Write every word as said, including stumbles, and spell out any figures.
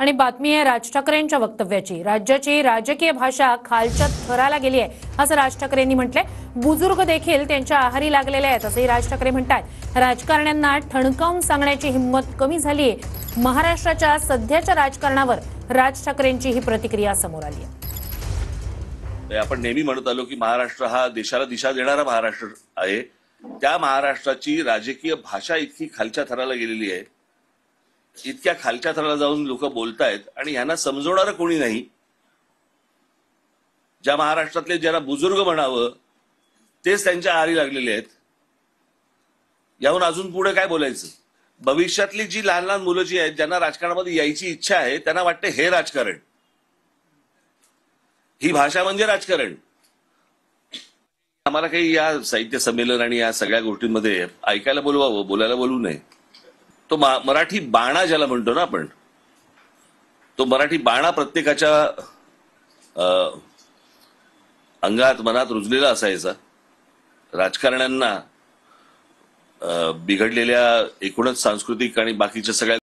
आणि बातमी आहे राज ठाकरेंच्या वक्तव्याची। राज्याची राजकीय भाषा खालच्या थराला गेली आहे असं राज ठाकरेंनी म्हटलंय। बुजुर्ग देखील त्यांच्या आहारी लागलेले आहेत असंही राज ठाकरे म्हणतात। राजकारण्यांना ठणकावून सांगण्याची हिंमत कमी झाली आहे। महाराष्ट्राच्या सध्याच्या राजकारणावर राज ठाकरेंची ही प्रतिक्रिया समोर आली आहे। आपण नेहमी म्हणत आलो की महाराष्ट्र हा देशाला दिशा देणारा महाराष्ट्र आहे। त्या महाराष्ट्राची राजकीय भाषा इतकी खालच्या थराला गेलेली आहे, इतक्या खालच्या थराला जाऊन लोक बोलतायत आणि यांना समजवणारं कोणी नाही। ज्या महाराष्ट्रातले ज्याला बुजुर्ग म्हणावं तेच त्यांच्या आहारी लागलेले आहेत। याहून अजून पुढे काय बोलायचं? भविष्यातली जी लहान लहान मुलं जी आहेत, ज्यांना राजकारणामध्ये यायची इच्छा आहे, त्यांना वाटते हे राजकारण, ही भाषा म्हणजे राजकारण। आम्हाला काही या साहित्य संमेलन आणि या सगळ्या गोष्टींमध्ये ऐकायला बोलवावं, बोलायला बोलू नये। तो मराठी बाणा ज्याला म्हणतो ना आपण, तो मराठी बाणा प्रत्येकाच्या अंगात मनात रुजलेला असायचा। राजकारण्यांना बिघडलेल्या एकूणच सांस्कृतिक आणि बाकीच्या सगळ्या